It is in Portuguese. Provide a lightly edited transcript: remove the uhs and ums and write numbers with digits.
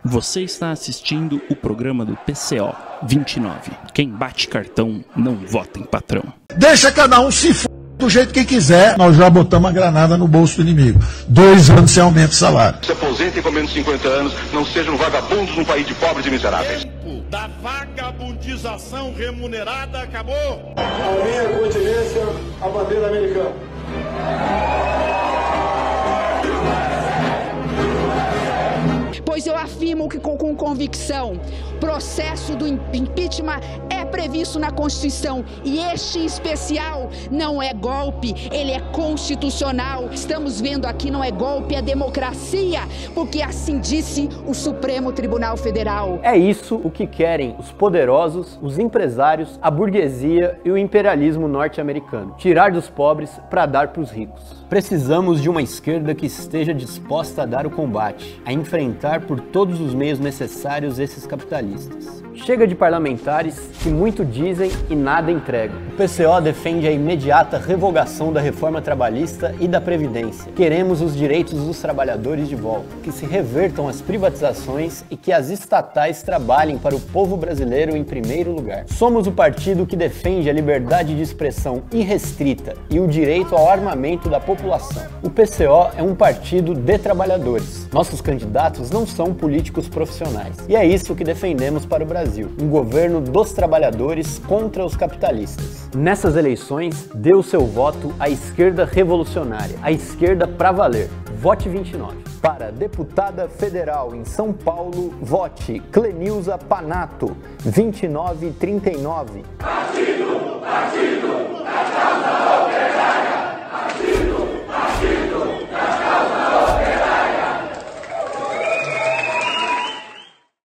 Você está assistindo o programa do PCO 29. Quem bate cartão não vota em patrão. Deixa cada um se f*** do jeito que quiser. Nós já botamos a granada no bolso do inimigo. 2 anos sem aumento de salário. Se aposentem com menos de 50 anos, não sejam vagabundos num país de pobres e miseráveis. O tempo da vagabundização remunerada acabou. A minha continência, a bandeira americana. Pois eu afirmo que com convicção, o processo do impeachment é previsto na Constituição e este em especial não é golpe, ele é constitucional. Estamos vendo aqui não é golpe, é democracia, porque assim disse o Supremo Tribunal Federal. É isso o que querem os poderosos, os empresários, a burguesia e o imperialismo norte-americano. Tirar dos pobres para dar para os ricos. Precisamos de uma esquerda que esteja disposta a dar o combate, a enfrentar por todos os meios necessários esses capitalistas. Chega de parlamentares que muito dizem e nada entregam. O PCO defende a imediata revogação da reforma trabalhista e da Previdência. Queremos os direitos dos trabalhadores de volta, que se revertam as privatizações e que as estatais trabalhem para o povo brasileiro em primeiro lugar. Somos o partido que defende a liberdade de expressão irrestrita e o direito ao armamento da população. O PCO é um partido de trabalhadores. Nossos candidatos não são políticos profissionais. E é isso que defendemos para o Brasil. Um governo dos trabalhadores contra os capitalistas. Nessas eleições, dê o seu voto à esquerda revolucionária, à esquerda pra valer. Vote 29. Para deputada federal em São Paulo, vote Clenilza Panato, 2939. Partido da causa.